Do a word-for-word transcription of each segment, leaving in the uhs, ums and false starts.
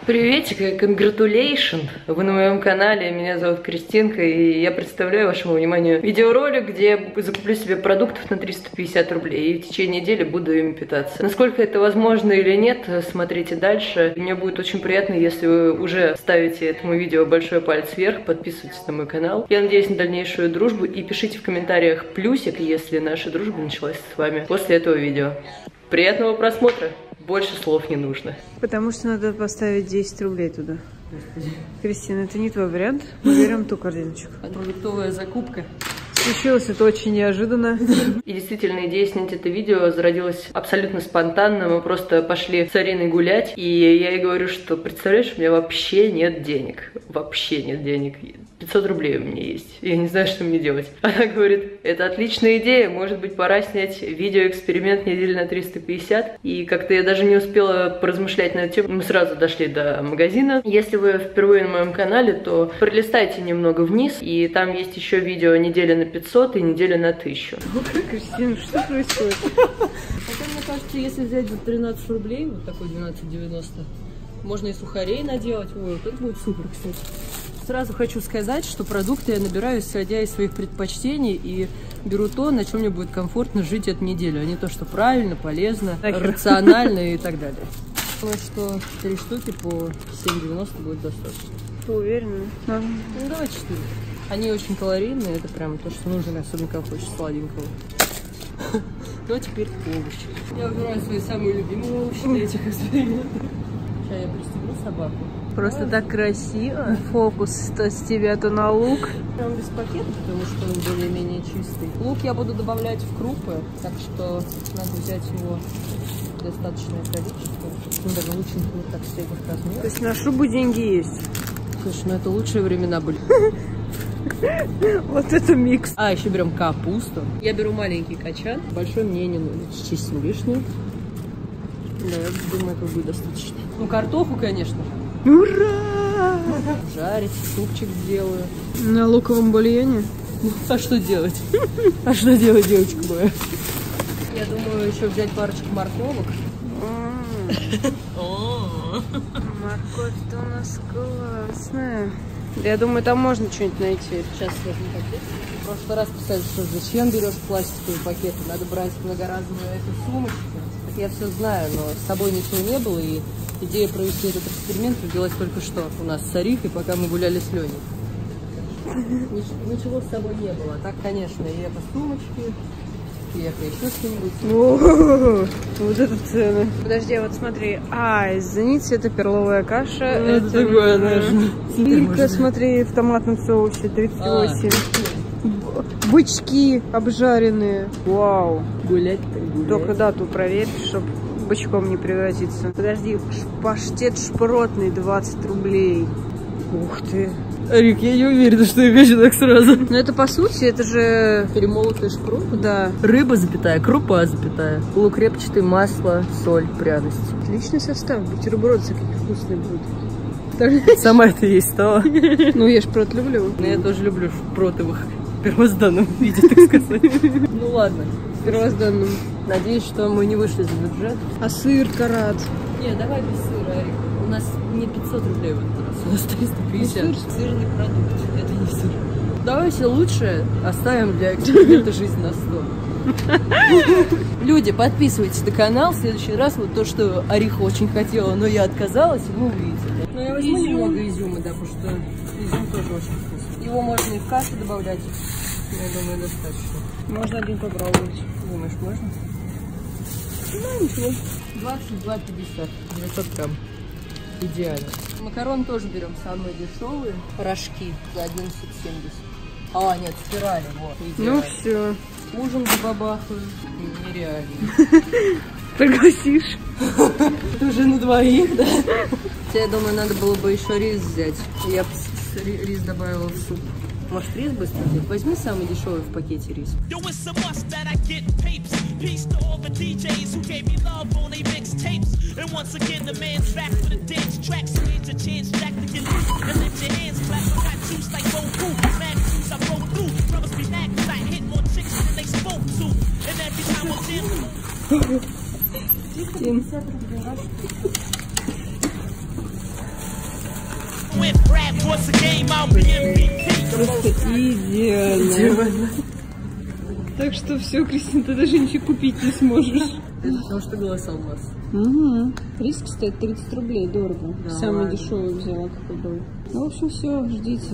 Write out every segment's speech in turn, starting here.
Приветик, congratulations! Вы на моем канале, меня зовут Кристинка, и я представляю вашему вниманию видеоролик, где я закуплю себе продуктов на триста пятьдесят рублей, и в течение недели буду ими питаться. Насколько это возможно или нет, смотрите дальше. Мне будет очень приятно, если вы уже ставите этому видео большой палец вверх, подписывайтесь на мой канал. Я надеюсь на дальнейшую дружбу, и пишите в комментариях плюсик, если наша дружба началась с вами после этого видео. Приятного просмотра! Больше слов не нужно. Потому что надо поставить десять рублей туда. Господи. Кристина, это не твой вариант. Мы берем ту корзиночку. Продуктовая закупка. Случилось это очень неожиданно. И действительно, идея снять это видео зародилась абсолютно спонтанно. Мы просто пошли с Ариной гулять, и я ей говорю, что, представляешь, у меня вообще нет денег. Вообще нет денег. пятьсот рублей у меня есть. Я не знаю, что мне делать. Она говорит, это отличная идея, может быть, пора снять видеоэксперимент недели на триста пятьдесят. И как-то я даже не успела поразмышлять на эту тему. Мы сразу дошли до магазина. Если вы впервые на моем канале, то пролистайте немного вниз, и там есть еще видео недели на пятьсот и неделя на тысячу. Кристина, что происходит? Хотя, мне кажется, если взять за тринадцать рублей, вот такой двенадцать девяносто, можно и сухарей наделать. Ой, вот это будет супер, кстати. Сразу хочу сказать, что продукты я набираю, исходя из своих предпочтений, и беру то, на чем мне будет комфортно жить эту неделю, а не то, что правильно, полезно, рационально и так далее. Думаю, что три штуки по семь девяносто будет достаточно. Ты уверена? Да. Ну, давай четыре. Они очень калорийные, это прям то, что нужно, особенно когда хочешь сладенького. Ну, а теперь овощи. Я выбираю свои самые любимые овощи для этих экспериментов. Сейчас я пристегну собаку. Просто а, так красиво. Фокус то с тебя, то на лук. Прям без пакета, потому что он более-менее чистый. Лук я буду добавлять в крупы, так что надо взять его достаточное количество. Наверное, лучше вот так средних размеров. То есть на шубу деньги есть? Слушай, ну это лучшие времена были. Вот это микс. А, еще берем капусту. Я беру маленький качан. Большой мне не нужен. Чистим лишнюю. Да, я думаю, этого будет достаточно. Ну, картоху, конечно. Ура! Жарить, супчик сделаю. На луковом бульоне? А что делать? А что делать, девочка моя? Я думаю, еще взять парочку морковок. Морковь-то у нас классная. Я думаю, там можно что-нибудь найти. Сейчас сложно пакет. В прошлый раз писали, что зачем берешь пластиковые пакеты, надо брать многоразовую эту сумочку. Я все знаю, но с собой ничего не было, и идея провести этот эксперимент родилась только что у нас с Арихой, пока мы гуляли с Леней. Ничего с собой не было. Так, конечно, и это сумочки, и это еще что-нибудь. Вот это цены. Подожди, вот смотри. А, извините, это перловая каша. Это другое, наверное. Килька, смотри, в томатном соусе, тридцать восемь. Бычки обжаренные. Вау. Гулять-то гулять. Только дату проверь, чтобы бычком не превратиться. Подожди, паштет шпротный двадцать рублей. Ух ты. Рик, я не уверена, что я хочу так сразу. Но это по сути, это же... Перемолотый шпрот? Да. Рыба, запятая, крупа, запятая. Лук репчатый, масло, соль, пряность. Отличный состав. Бутерброд какие вкусные будут. Сама это есть стала. Ну, я шпрот люблю. Но я тоже люблю шпроты в их первозданном виде, так сказать. Ну ладно. В первозданном. Надеюсь, что мы не вышли за бюджет. А сыр карат? Не, давай без сыра, Арик. У нас не пятьсот рублей в этот раз, у нас триста пятьдесят. Ну, сыр, сырный продукт, это не сыр. Давайте лучше оставим для эксперимента жизнь на сто. Люди, подписывайтесь на канал. В следующий раз вот то, что Ариха очень хотела, но я отказалась, вы увидите. Но я возьму немного изюма, да, потому что изюм тоже очень вкусный. Его можно и в кашу добавлять. Я думаю, достаточно. Можно один попробовать. Думаешь, можно? Ну, ничего. двадцать два пятьдесят, девятьсот грамм. Идеально. Макароны тоже берем самые дешевые. Рожки за одиннадцать семьдесят. А, нет, спирали, вот. Идеально. Ну все. Ужин забабахаю. Нереально. Пригласишь? Это уже на двоих, да? Я думаю, надо было бы еще рис взять. Я бы рис добавила в суп. Может, рис быстро взять? Возьми самый дешевый в пакете рис. Просто идеально. Так что все, Кристина, ты даже ничего купить не сможешь. Это потому что голос алмаз. Угу. Риск стоит тридцать рублей, дорого. Да, самый ладно. дешевый взяла, какой был. Ну, в общем, все, ждите.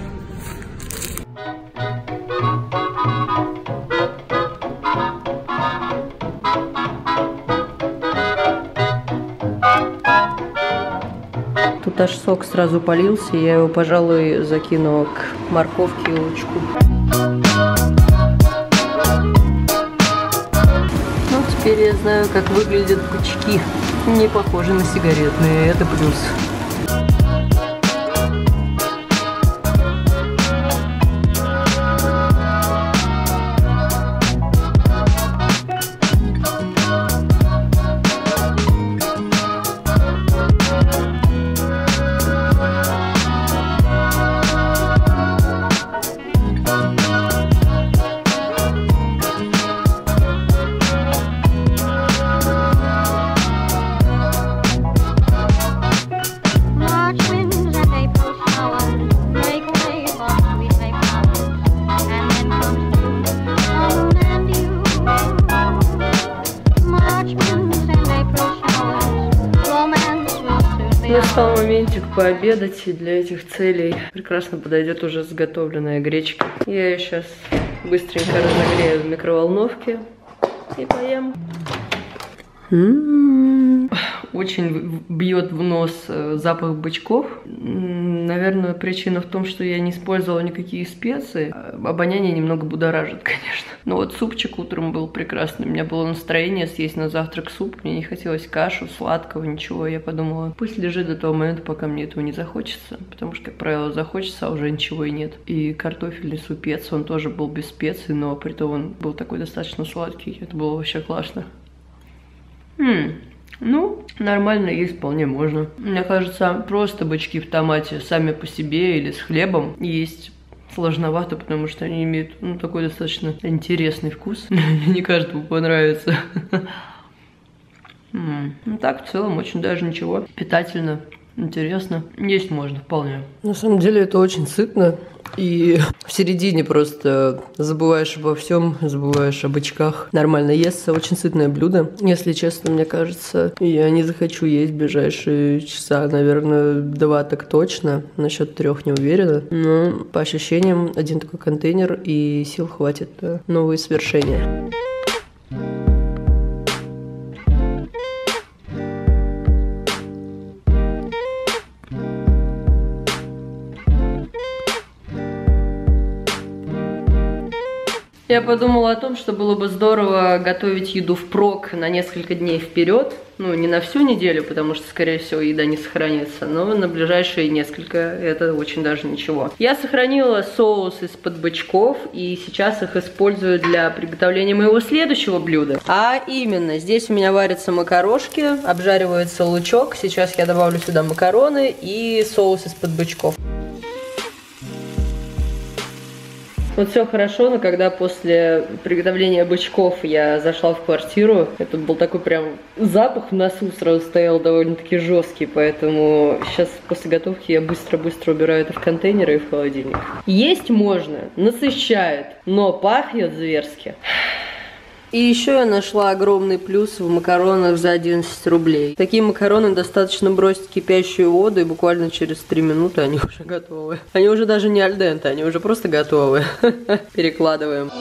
Тут аж сок сразу полился, я его, пожалуй, закину к морковке и лучку. Ну, теперь я знаю, как выглядят бычки. Не похожи на сигаретные, это плюс. Настал моментик пообедать, и для этих целей прекрасно подойдет уже заготовленная гречка. Я ее сейчас быстренько разогрею в микроволновке и поем. М-м-м. Очень бьет в нос запах бычков. Наверное, причина в том, что я не использовала никакие специи. Обоняние немного будоражит, конечно. Но вот супчик утром был прекрасный. У меня было настроение съесть на завтрак суп. Мне не хотелось кашу, сладкого, ничего. Я подумала, пусть лежит до того момента, пока мне этого не захочется. Потому что, как правило, захочется, а уже ничего и нет. И картофельный супец, он тоже был без специй, но при том он был такой достаточно сладкий. Это было вообще классно. М-м. Ну, нормально есть, вполне можно. Мне кажется, просто бычки в томате сами по себе или с хлебом есть сложновато, потому что они имеют, ну, такой достаточно интересный вкус. Не каждому понравится. Ну так, в целом, очень даже ничего. Питательно, интересно. Есть можно, вполне. На самом деле это очень сытно. И в середине просто забываешь обо всем, забываешь о бычках. Нормально естся, очень сытное блюдо. Если честно, мне кажется, я не захочу есть в ближайшие часа, наверное, два так точно. Насчет трех не уверена. Но по ощущениям, один такой контейнер, и сил хватит на новые свершения. Я подумала о том, что было бы здорово готовить еду впрок на несколько дней вперед. Ну, не на всю неделю, потому что, скорее всего, еда не сохранится, но на ближайшие несколько, это очень даже ничего. Я сохранила соус из-под бычков, и сейчас их использую для приготовления моего следующего блюда. А именно, здесь у меня варятся макарошки, обжаривается лучок. Сейчас я добавлю сюда макароны и соус из-под бычков. Вот все хорошо, но когда после приготовления бычков я зашла в квартиру, это был такой прям запах в носу сразу стоял довольно-таки жесткий, поэтому сейчас после готовки я быстро-быстро убираю это в контейнеры и в холодильник. Есть можно, насыщает, но пахнет зверски. И еще я нашла огромный плюс в макаронах за одиннадцать рублей. Такие макароны достаточно бросить в кипящую воду, и буквально через три минуты они уже готовы. Они уже даже не аль денте, они уже просто готовы. Перекладываем.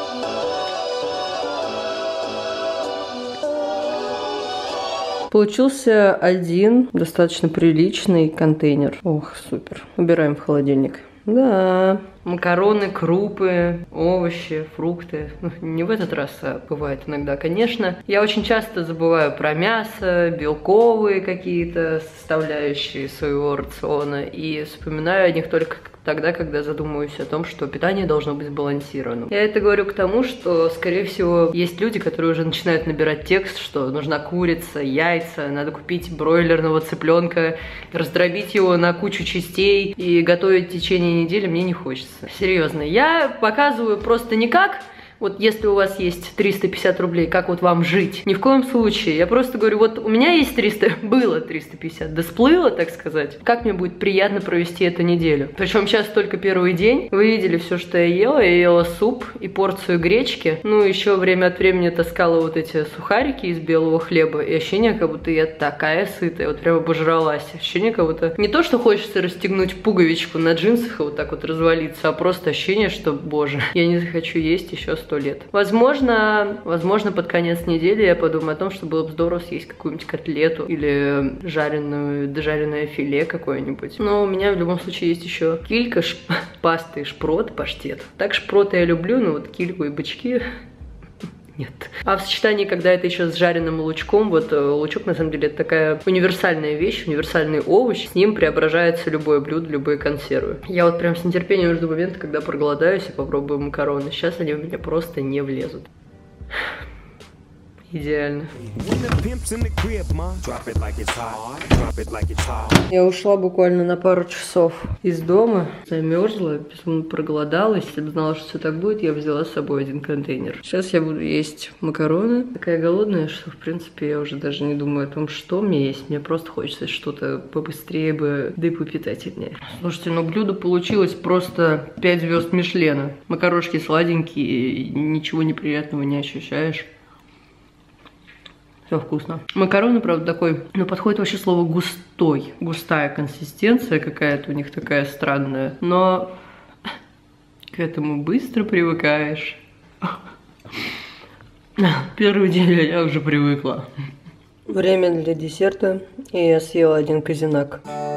Получился один достаточно приличный контейнер. Ох, супер. Убираем в холодильник. Да, макароны, крупы, овощи, фрукты. Ну, не в этот раз, а бывает иногда, конечно. Я очень часто забываю про мясо, белковые какие-то составляющие своего рациона и вспоминаю о них только тогда, когда задумываюсь о том, что питание должно быть сбалансированным. Я это говорю к тому, что, скорее всего, есть люди, которые уже начинают набирать текст, что нужна курица, яйца, надо купить бройлерного цыпленка, раздробить его на кучу частей и готовить в течение недели мне не хочется. Серьезно, я показываю просто не как Вот если у вас есть триста пятьдесят рублей, как вот вам жить? Ни в коем случае. Я просто говорю, вот у меня есть триста, было триста пятьдесят, да сплыло, так сказать. Как мне будет приятно провести эту неделю? Причем сейчас только первый день. Вы видели все, что я ела. Я ела суп и порцию гречки. Ну, еще время от времени таскала вот эти сухарики из белого хлеба. И ощущение, как будто я такая сытая. Вот прямо обожралась. Ощущение, как будто не то, что хочется расстегнуть пуговичку на джинсах и вот так вот развалиться, а просто ощущение, что, боже, я не захочу есть еще сто лет. Возможно, возможно, под конец недели я подумаю о том, что было бы здорово съесть какую-нибудь котлету или жареную, дожаренное филе какое-нибудь. Но у меня в любом случае есть еще килька, шп... паста и шпрот, паштет. Так шпроты я люблю, но вот кильку и бычки... Нет. А в сочетании, когда это еще с жареным лучком, вот лучок на самом деле это такая универсальная вещь, универсальный овощ, с ним преображается любое блюдо, любые консервы. Я вот прям с нетерпением жду момента, когда проголодаюсь и попробую макароны. Сейчас они у меня просто не влезут. Идеально. Я ушла буквально на пару часов из дома, замерзла, безумно проголодалась. Если бы знала, что все так будет, я бы взяла с собой один контейнер. Сейчас я буду есть макароны. Такая голодная, что в принципе я уже даже не думаю о том, что мне есть. Мне просто хочется что-то побыстрее бы, да и попитательнее. Слушайте, ну блюдо получилось просто пять звезд Мишлена. Макарошки сладенькие, ничего неприятного не ощущаешь. Все вкусно. Макароны, правда, такой, ну, подходит вообще слово густой. Густая консистенция какая-то у них такая странная. Но к этому быстро привыкаешь. Первый день я уже привыкла. Время для десерта. И я съела один козинак.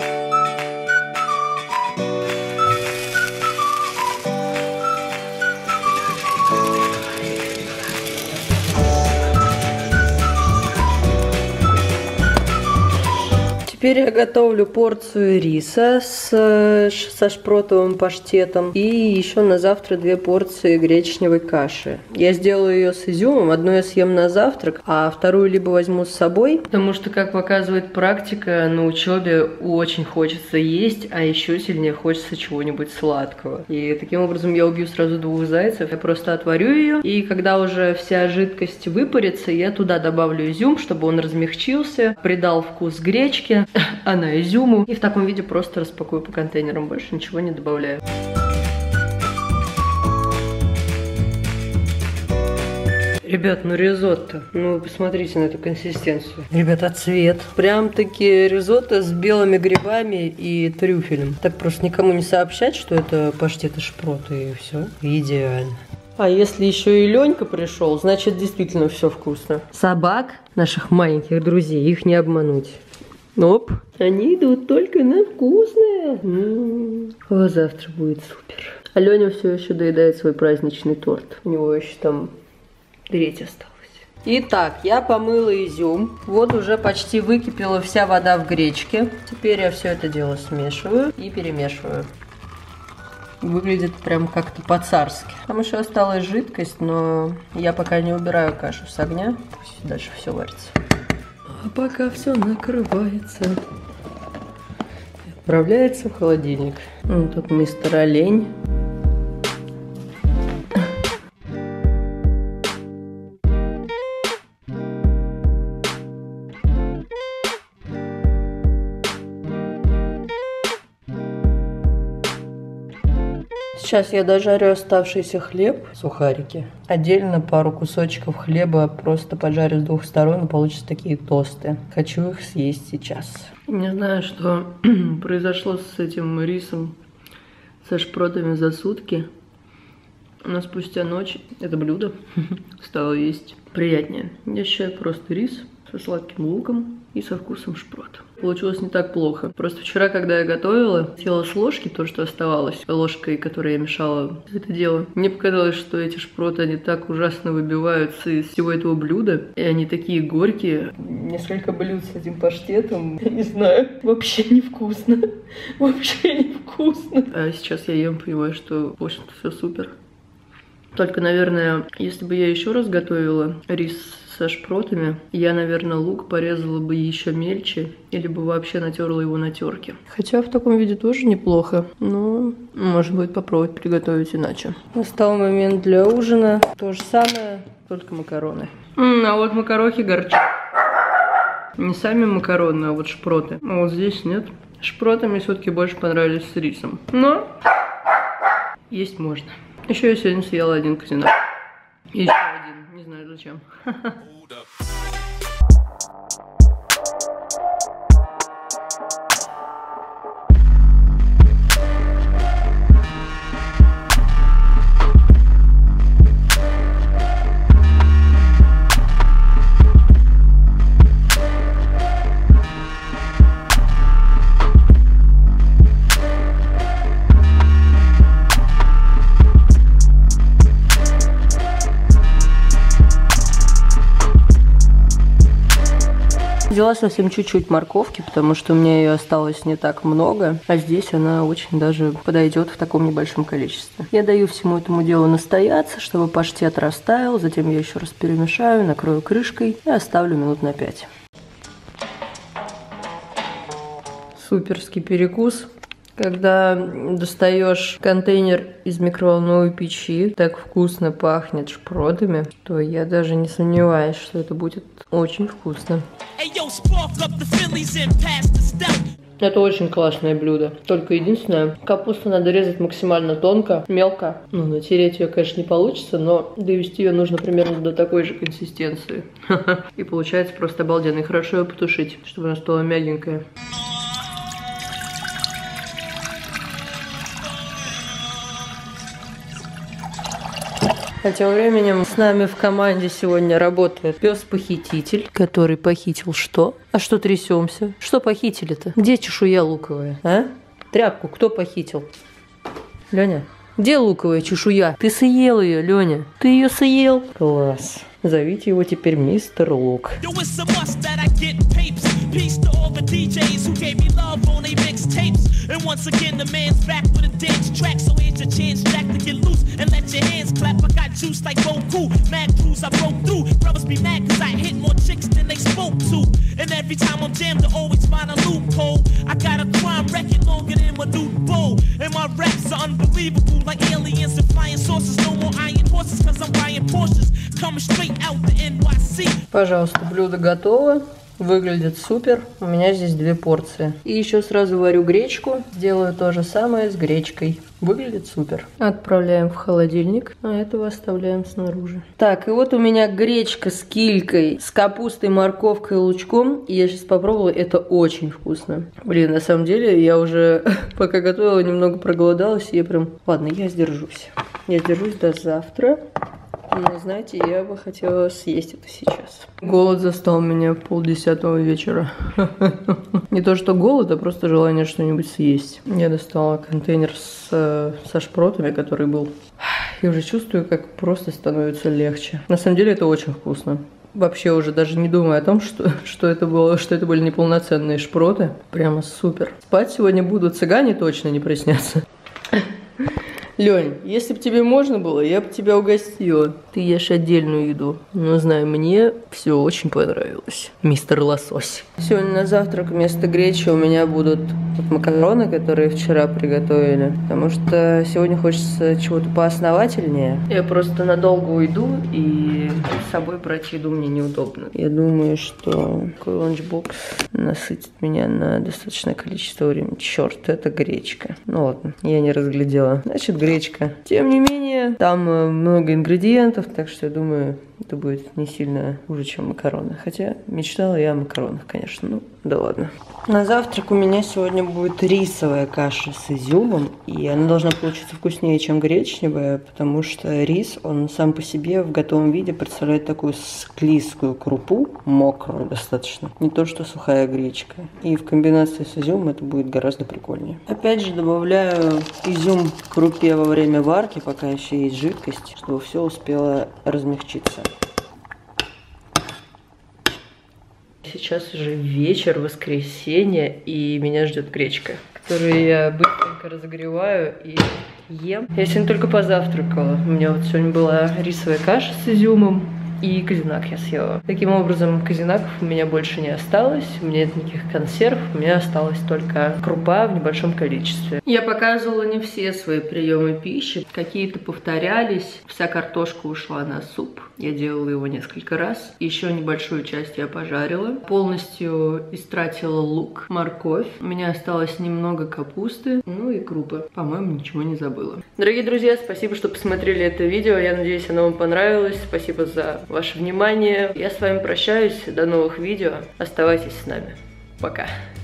Теперь я готовлю порцию риса с, со шпротовым паштетом и еще на завтра две порции гречневой каши. Я сделаю ее с изюмом, одну я съем на завтрак, а вторую либо возьму с собой, потому что, как показывает практика, на учебе очень хочется есть, а еще сильнее хочется чего-нибудь сладкого. И таким образом я убью сразу двух зайцев. Я просто отварю ее, и когда уже вся жидкость выпарится, я туда добавлю изюм, чтобы он размягчился, придал вкус гречки, а на изюму. И в таком виде просто распакую по контейнерам, больше ничего не добавляю. Ребят, ну ризотто. Ну, посмотрите на эту консистенцию. Ребята, цвет. Прям-таки ризотто с белыми грибами и трюфелем. Так просто никому не сообщать, что это паштет и шпрот, и все. Идеально. А если еще и Ленька пришел, значит действительно все вкусно. Собак, наших маленьких друзей, их не обмануть. Оп, они идут только на вкусное. М-м-м. О, завтра будет супер. А Леня все еще доедает свой праздничный торт. У него еще там треть осталась. Итак, я помыла изюм. Вот уже почти выкипела вся вода в гречке. Теперь я все это дело смешиваю и перемешиваю. Выглядит прям как-то по-царски. Там еще осталась жидкость, но я пока не убираю кашу с огня. Пусть дальше все варится. А пока все накрывается, отправляется в холодильник. Ну, тут мистер Олень. Сейчас я дожарю оставшийся хлеб, сухарики. Отдельно пару кусочков хлеба просто поджарю с двух сторон, и получатся такие тосты. Хочу их съесть сейчас. Не знаю, что произошло с этим рисом, со шпротами за сутки. Но спустя ночь это блюдо стало есть приятнее. Я считаю просто рис со сладким луком и со вкусом шпрота. Получилось не так плохо. Просто вчера, когда я готовила, съела с ложки то, что оставалось, ложкой, которой я мешала это дело. Мне показалось, что эти шпроты, они так ужасно выбиваются из всего этого блюда. И они такие горькие. Несколько блюд с этим паштетом, я не знаю, вообще невкусно. Вообще невкусно. А сейчас я ем, понимаю, что, в общем-то, все супер. Только, наверное, если бы я еще раз готовила рис со шпротами. Я, наверное, лук порезала бы еще мельче или бы вообще натерла его на терке. Хотя в таком виде тоже неплохо, но можно будет попробовать приготовить иначе. Настал момент для ужина. То же самое, только макароны. М-м, а вот макарохи горчат. Не сами макароны, а вот шпроты. А вот здесь нет. Шпроты мне все-таки больше понравились с рисом. Но есть можно. Еще я сегодня съела один казинак. И еще один. Не знаю зачем. Взяла совсем чуть-чуть морковки, потому что у меня ее осталось не так много, а здесь она очень даже подойдет в таком небольшом количестве. Я даю всему этому делу настояться, чтобы паштет растаял, затем я еще раз перемешаю, накрою крышкой и оставлю минут на пять. Суперский перекус. Когда достаешь контейнер из микроволновой печи, так вкусно пахнет шпротами, то я даже не сомневаюсь, что это будет очень вкусно. Это очень классное блюдо. Только единственное, капусту надо резать максимально тонко, мелко. Ну, натереть ее, конечно, не получится, но довести ее нужно примерно до такой же консистенции. И получается просто обалденно. И хорошо ее потушить, чтобы она стала мягенькая. А тем временем с нами в команде сегодня работает пес-похититель, который похитил что? А что трясемся? Что похитили-то? Где чешуя луковая, а? Тряпку кто похитил? Леня? Где луковая чешуя? Ты съел ее, Леня. Ты ее съел? Класс. Зовите его теперь мистер Лук. Peace to all the ди джейс who gave me love on they mixtapes. And once again, the man's back with a dance track. So here's your chance, Jack, to get loose and let your hands clap. I got juice like Goku, mad crews I broke through. Brothers be mad cause I hit more chicks than they spoke to. And every time I'm jammed, I always find a loophole. I got a crime record longer than my new bow. And my raps are unbelievable like aliens and flying saucers. No more iron horses cause I'm buying Porsches. Coming straight out the эн уай си. Пожалуйста, блюдо готово. Выглядит супер. У меня здесь две порции. И еще сразу варю гречку. Сделаю то же самое с гречкой. Выглядит супер. Отправляем в холодильник, а этого оставляем снаружи. Так, и вот у меня гречка с килькой, с капустой, морковкой и лучком. И я сейчас попробовала, это очень вкусно. Блин, на самом деле, я уже пока готовила, немного проголодалась. И я прям... Ладно, я сдержусь. Я сдержусь до завтра. Но, знаете, я бы хотела съесть это сейчас. Голод застал меня полдесятого вечера. Не то что голод, а просто желание что-нибудь съесть. Я достала контейнер с, со шпротами, который был. И уже чувствую, как просто становится легче. На самом деле это очень вкусно. Вообще уже даже не думаю о том, что, что, это было, что это были неполноценные шпроты. Прямо супер. Спать сегодня буду, цыгане точно не приснятся. Лёнь, если бы тебе можно было, я бы тебя угостила. Ты ешь отдельную еду. Но знаю, мне все очень понравилось. Мистер Лосось. Сегодня на завтрак вместо гречи у меня будут вот макароны, которые вчера приготовили. Потому что сегодня хочется чего-то поосновательнее. Я просто надолго уйду, и с собой брать еду мне неудобно. Я думаю, что такой ланчбокс насытит меня на достаточное количество времени. Черт, это гречка. Ну ладно, я не разглядела. Значит, гречка. Тем не менее, там много ингредиентов, так что я думаю, это будет не сильно хуже, чем макароны. Хотя мечтала я о макаронах, конечно. Ну, да ладно. На завтрак у меня сегодня будет рисовая каша с изюмом. И она должна получиться вкуснее, чем гречневая, потому что рис, он сам по себе в готовом виде представляет такую склизкую крупу, мокрую достаточно. Не то, что сухая гречка. И в комбинации с изюмом это будет гораздо прикольнее. Опять же, добавляю изюм к крупе во время варки, пока еще есть жидкость, чтобы все успело размягчиться. Сейчас уже вечер, воскресенье, и меня ждет гречка, которую я быстренько разогреваю и ем. Я сегодня только позавтракала. У меня вот сегодня была рисовая каша с изюмом, и казинак я съела. Таким образом, казинаков у меня больше не осталось, у меня нет никаких консерв, у меня осталась только крупа в небольшом количестве. Я показывала не все свои приемы пищи, какие-то повторялись, вся картошка ушла на суп, я делала его несколько раз, еще небольшую часть я пожарила, полностью истратила лук, морковь, у меня осталось немного капусты, ну и крупы, по-моему, ничего не забыла. Дорогие друзья, спасибо, что посмотрели это видео, я надеюсь, оно вам понравилось, спасибо за ваше внимание. Я с вами прощаюсь. До новых видео. Оставайтесь с нами. Пока.